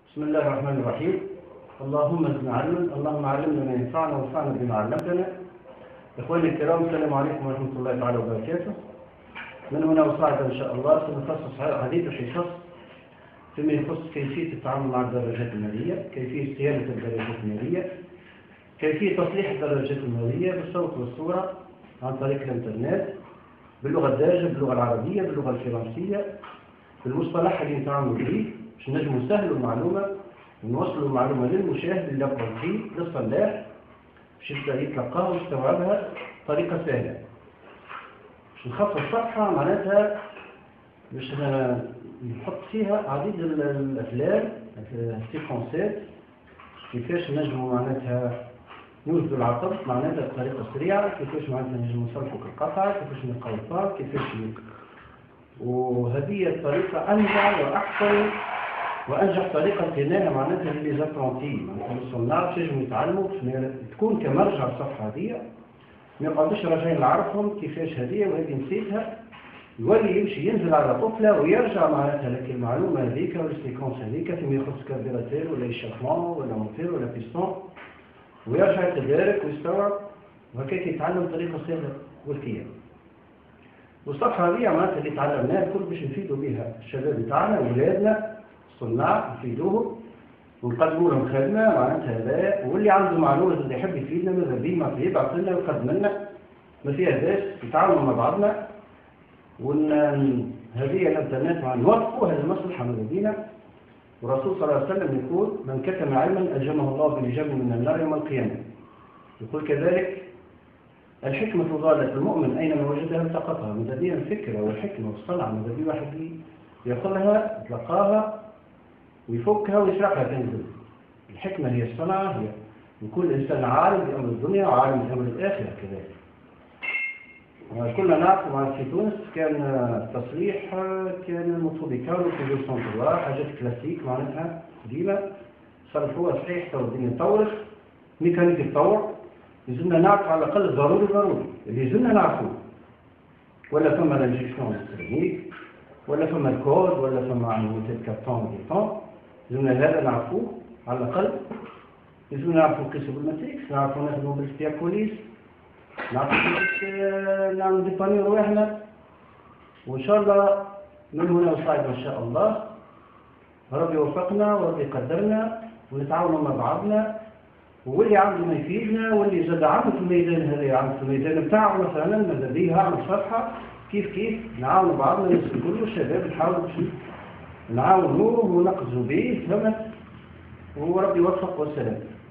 بسم الله الرحمن الرحيم. اللهم زدنا علما، اللهم علمنا ما ينفعنا وانفعنا بما علمتنا. إخواني الكرام، السلام عليكم ورحمة الله تعالى وبركاته. من هنا وصاعدا إن شاء الله سنخصص حديث حصص فيما يخص كيفية التعامل مع الدراجات المالية، كيفية صيانة الدراجات المالية، كيفية تصليح الدراجات المالية بالصوت والصورة عن طريق الإنترنت، باللغة الدارجة، باللغة العربية، باللغة الفرنسية، بالمصطلح اللي نتعاملوا به باش نجموا نسهلوا المعلومة ونوصلوا المعلومة للمشاهد اللي يقرأ فيه للصلاح باش يبدأ يتلقاها ويستوعبها بطريقة سهلة. باش نخصص صفحة معناتها باش نحط فيها عديد الأفلام السيكونسات كيفاش نجموا معناتها نوجدوا العطب معناتها بطريقة سريعة، كيفاش معناتها نجموا نسلكوا القطعة، كيفاش نلقاو الفار، كيفاش وهذه الطريقة أنجع وأحسن وأنجح طريقة لقيناها معناتها للزابرونتي، معناتها الصناع باش يجموا يتعلموا تكون كمرجع الصفحة هذه، ما يقعدوش راجعين نعرفهم كيفاش هذه وهذه نسيتها، يولي يمشي ينزل على طفلة ويرجع معناتها لك المعلومة هذيك والسيكونس هذيك فيما يخص كاربيراتير ولا إشافمون ولا موتير ولا بيستون، ويرجع يتدارك ويستوعب وهكاك يتعلم بطريقة سهلة والكية. والصفحة هذه معناتها اللي تعلمناها الكل باش نفيدوا بها الشباب بتاعنا وولادنا الصناع، نفيدوهم ونقدموا لهم خدمة معناتها هذا، واللي عنده معلومة اللي يحب يفيدنا ماذا بيه ما فيه يبعث لنا ويقدم لنا، ما فيها باس نتعاونوا مع بعضنا هذه الانترنت نوفقوها للمصلحة ماذا بينا. والرسول صلى الله عليه وسلم يقول: من كتم علما ألجمه الله بلجام من النار يوم القيامة. يقول كذلك: الحكمة ضالة المؤمن أينما وجدها التقطها. ماذا بيها الفكرة والحكمة والصنعة ماذا بيه واحد يأخذها يتلقاها ويفكها ويسرقها تنزل. الحكمة هي الصنعة، هي يكون الإنسان عالم بأمر الدنيا وعالم بأمر الآخرة كذلك. كلنا نعرف في تونس كان التصليح كان المفروض يكونوا في جلسون تروار حاجات كلاسيك معناتها ديما صرفوها صحيح تو الدنيا تطورت، ميكانيك تطور، يزلنا نعرف على الأقل ضروري اللي يزلنا نعرفوه، ولا فما لانجيكسيون الكترونيك ولا فما الكود ولا فما عمليات كارتون ديتون، يزلنا هذا نعرفوه على الأقل. يزلنا نعرفوا نقيسوا بالماتريكس، نعرفوا نخدموا بالستياكوليس، نعرفوا كيفاش نعملوا ديباني رواحنا. وإن شاء الله من هنا وصاعد إن شاء الله ربي يوفقنا وربي يقدرنا ونتعاونوا مع بعضنا، واللي عنده ما يفيدنا واللي زاد عنده في الميدان هذا عنده في الميدان بتاعه مثلا ماذا بيه يعمل صفحة كيف نعاونوا بعضنا الناس كله الشباب نحاولوا باش نعاونوه ونقزوا به فهمت، وربي يوفق والسلام.